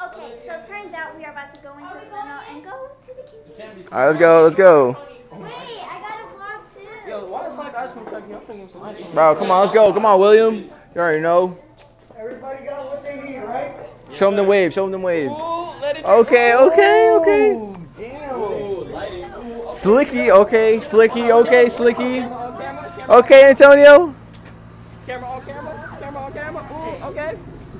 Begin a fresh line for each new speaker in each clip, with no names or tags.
Okay, so it turns out we are about to go into the limo and go to the kitchen.
All right, let's go. Let's go.
Wait, I got a vlog too.
Yo, why is like ice cream truck? I'm thinking some ice cream.
Bro, come on, let's go. Come on, William. You already know.
Everybody got what they need, right?
Show them the waves. Show them the waves.
Ooh, let it
Okay.
Damn.
Slicky. Okay. Slicky. Okay. Slicky. Okay, Antonio.
Camera on camera. Camera on camera. Ooh, okay.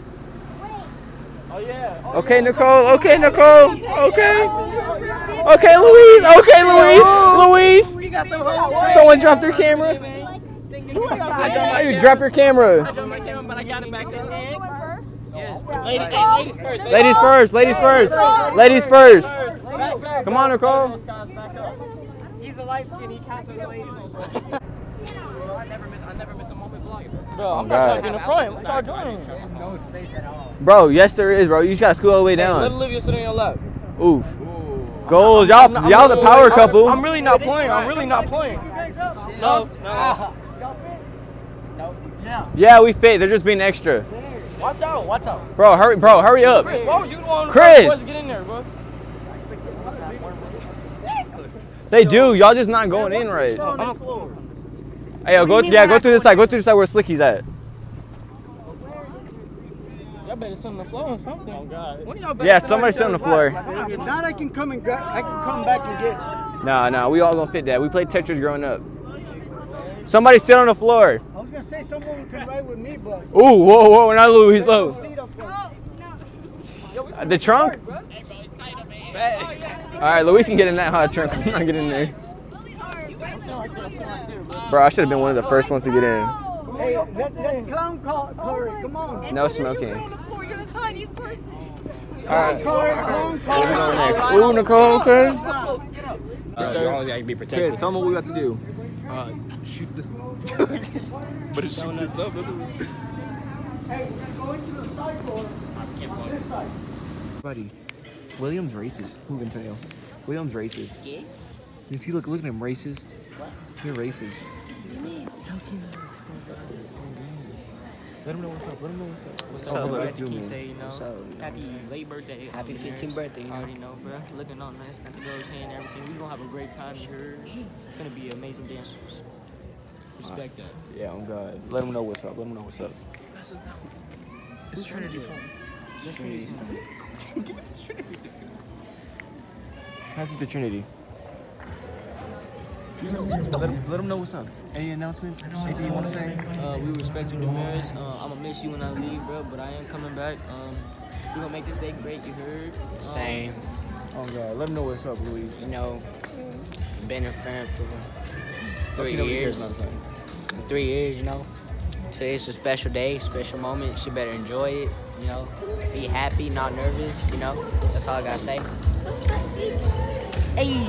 Oh yeah.
Okay, Nicole. Okay, Nicole. Okay. Okay, Louise. Okay, Louise. Louise.
We got some hoes.
Someone dropped their camera. How you drop your camera?
I dropped my camera, but I got it back up. Yes.
Ladies first. Ladies first. Ladies first. Come on, Nicole.
He's a light skin. He counts as a lady. I never miss a moment vlogging. Bro, I'm not trying to get in the front. What y'all doing?
No space at all.
Bro, yes there is, bro. You just gotta scoot all the way down.
Let Olivia sit on your lap.
Oof. Goals. Y'all the power couple.
I'm really not playing. I'm really not playing. No.
Yeah, we fit. They're just being extra.
Watch out. Watch out.
Bro, hurry up.
Chris, why was you the one
Chris!
to get in there, bro?
They do. Y'all just not going in right. Hey, yo, go through this side. Go through the side where Slicky's at.
Y'all better sit on the floor or something. Oh God.
Yeah, somebody sit on the floor.
If not, I can come back and get.
Nah, we all gonna fit that. We played Tetris growing up. Somebody sit on the floor.
I was gonna say someone could ride with me, but.
Ooh, whoa, not Lou. He's low. The trunk? All right, Luis can get in that hot trunk. I'm not getting in there. Bro, I should have been one of the first ones to get in.
Hey, let's clown Corey. Come on.
No smoking.
You're the tiniest person.
All right.
Corey, clown
Next. Ooh, Nicole, okay.
Be protected.
Chris, tell them what we about to do.
Shoot this. But it's shoot this up. That's what
Hey, we're going to the side door. On this side.
Buddy, William's racist. Move, Antonio. William's racist. Yeah? You see, look at him, racist. What? You're racist. What do you mean? Let him know what's up.
What's
up,
bro?
bro?
As you say, you know,
What's up?
happy late birthday.
Happy 15th birthday, you know.
Already know, bro. Looking all nice, got the girls here and everything. We gonna have a great time here. It's gonna be amazing dancers. Respect that.
Yeah, I'm God. Let him know what's up.
It's Trinity's phone.
Pass it to Trinity. Let him know what's up. Any announcements? Anything you want to say?
We respect you, Damaris. I'm gonna miss you when I leave, bro, but I am coming back. We gonna make this day great, you heard?
Same.
Oh God, let him know what's up, Louise.
You know, been a friend for 3
You know what he
years.
cares about saying.
3 years, you know. Today's a special day, special moment. She better enjoy it, you know. Be happy, not nervous, you know. That's all I gotta say. Hey!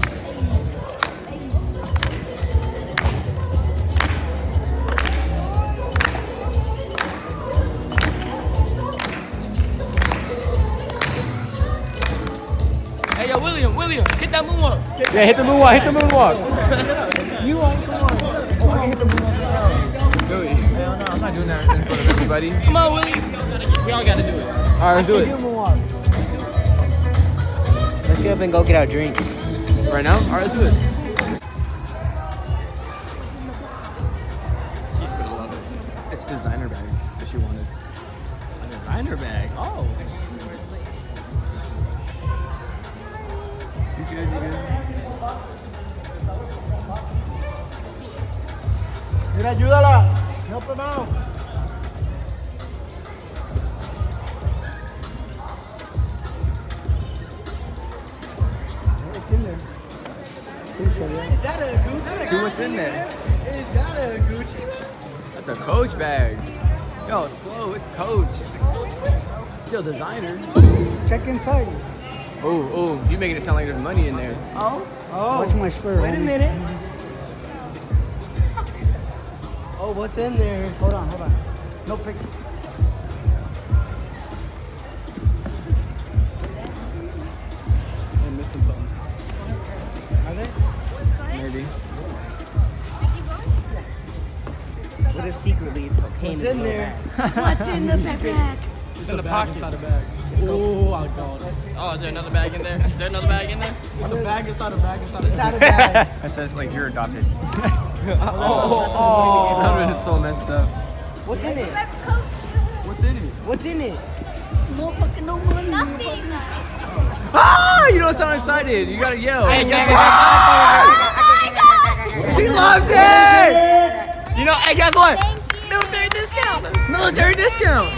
Hey, yo, William, hit that moonwalk.
Yeah, hit the moonwalk.
You are the one.
Really? Hell no, I'm not doing that in front of everybody.
Come on, William. We all gotta do it.
All right, let's do it.
Let's get up and go get our drink.
Right now? All right, let's do it. She's gonna love it. It's a designer bag that she wanted.
A designer bag. Oh. You good?
Mira, ayúdala. Help him out. What's in there? Is that a Gucci?
See what's in there.
Is that a Gucci?
That's a Coach bag. Yo, slow. It's Coach. Still designer.
Check inside.
Oh, you making it sound like there's money in there.
Oh. Watch my spur. Wait a minute. Oh, what's in there? Hold on. No picture.
I'm missing something.
Are they?
Maybe.
What if secretly it's cocaine?
What's in there?
What's in the backpack?
It's in the pocket.
It's
Oh, I don't. Oh, is there another bag in there? Is there another bag in there? It's a bag inside a bag inside a bag.
That says like you're adopted.
Oh,
That is so messed up.
What's in it?
What's in it?
What's in it?
No fucking no money.
Nothing.
Ah! You don't sound excited. You gotta yell.
Oh my God.
She loves it!
you know, hey, guess what?
Thank you.
Military discount.
Military discount.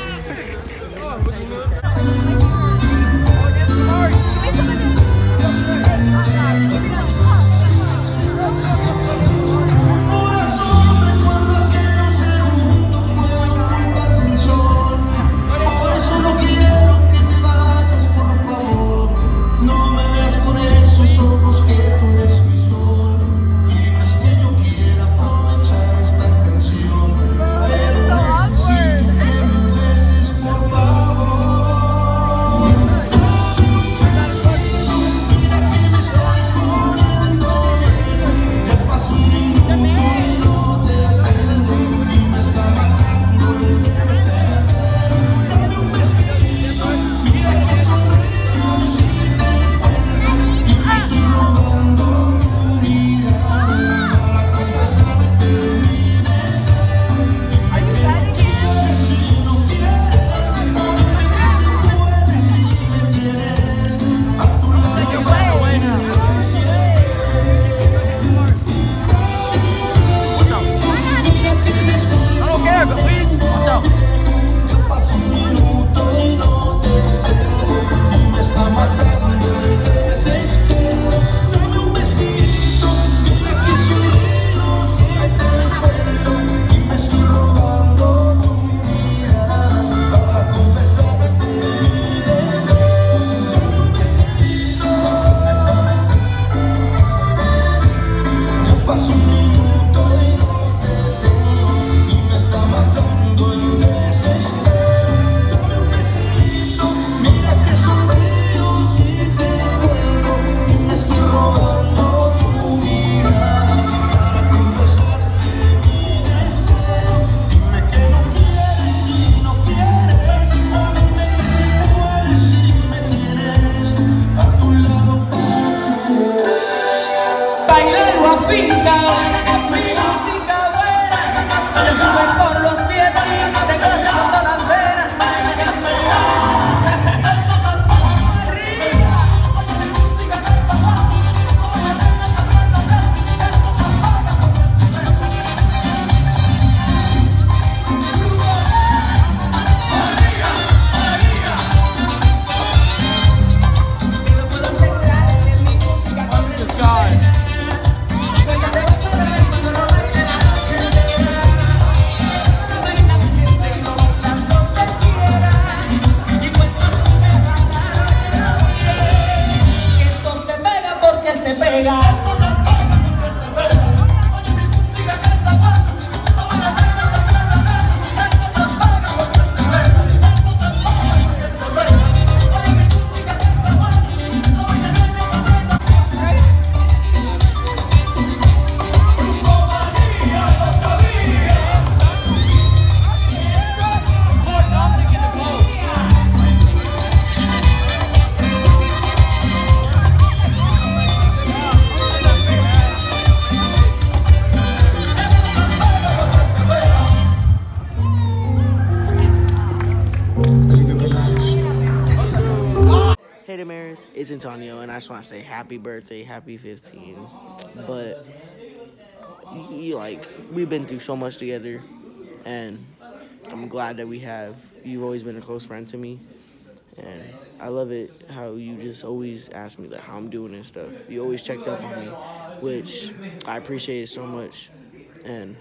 Hey Damaris, it's Antonio, and I just want to say happy birthday, happy 15. But we've been through so much together, and I'm glad that we have. You've always been a close friend to me, and I love it how you just always ask me like how I'm doing and stuff. You always checked up on me, which I appreciate so much. And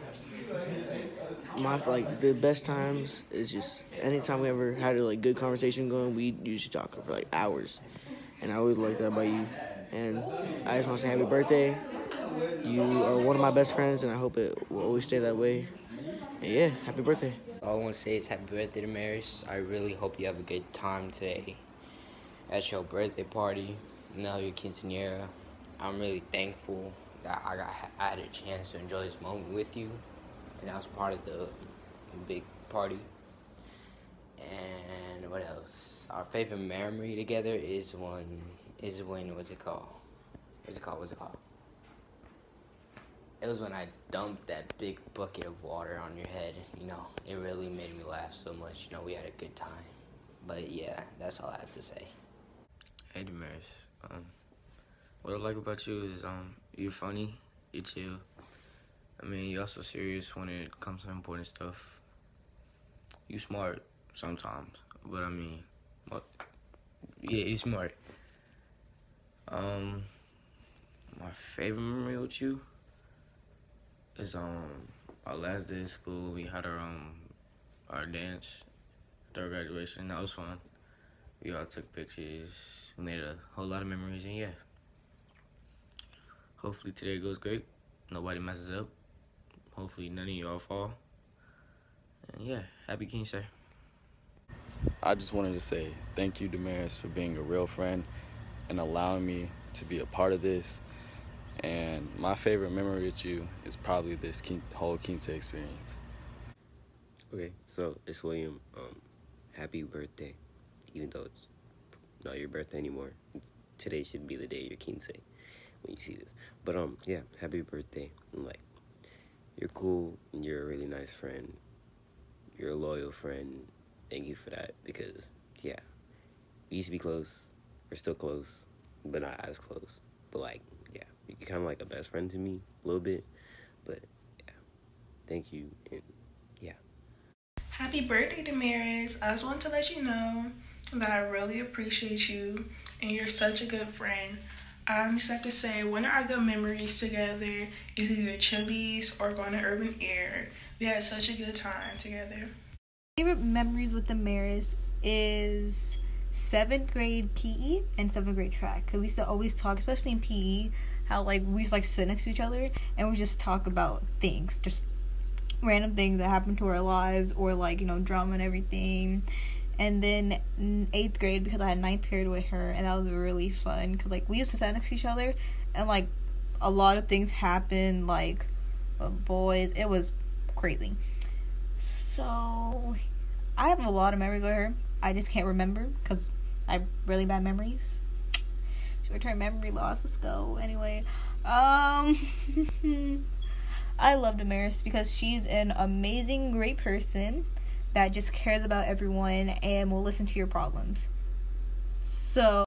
the best times is just anytime we ever had a good conversation going, we usually talk for hours, and I always like that about you. And I just want to say happy birthday. You are one of my best friends, and I hope it will always stay that way. And yeah, happy birthday.
All I want to say is happy birthday to Maris. I really hope you have a good time today at your birthday party. Now your quinceañera. I'm really thankful that I had a chance to enjoy this moment with you, and I was part of the big party. And what else? Our favorite memory together is when what's it called? It was when I dumped that big bucket of water on your head. You know, it really made me laugh so much. You know, we had a good time. But yeah, that's all I have to say.
Hey Damaris, what I like about you is you're funny, you're chill. I mean, you're also serious when it comes to important stuff. You smart sometimes, but I mean, yeah, you're smart. My favorite memory with you is our last day of school. We had our dance at our graduation. That was fun. We all took pictures. We made a whole lot of memories, and yeah. Hopefully today goes great. Nobody messes up. Hopefully none of y'all fall. And yeah, happy King's Day.
I just wanted to say thank you, Damaris, for being a real friend and allowing me to be a part of this. And my favorite memory with you is probably this whole King's Day experience.
Okay, so it's William. Happy birthday. Even though it's not your birthday anymore, today should be the day your King's Day when you see this. But yeah, happy birthday. And, like, you're cool, and you're a really nice friend. You're a loyal friend. Thank you for that, because yeah, we used to be close. We're still close, but not as close. But like, yeah, you're kind of like a best friend to me, a little bit. But yeah, thank you, and yeah.
Happy birthday, Damaris. I just want to let you know that I really appreciate you, and you're such a good friend. I just have to say, one of our good memories together is either Chili's or going to Urban Air. We had such a good time together.
Favorite memories with Damaris is 7th grade PE and 7th grade track. Because we used to always talk, especially in PE, how like we used to like sit next to each other and we just talk about things, just random things that happened to our lives, or like, you know, drama and everything. And then in 8th grade, because I had 9th period with her, and that was really fun because like we used to sit next to each other and like a lot of things happened, like with boys. It was crazy. So I have a lot of memories with her. I just can't remember because I have really bad memories. Short-term memory loss. Let's go. Anyway, I love Damaris because she's an amazing, great person that just cares about everyone and will listen to your problems. So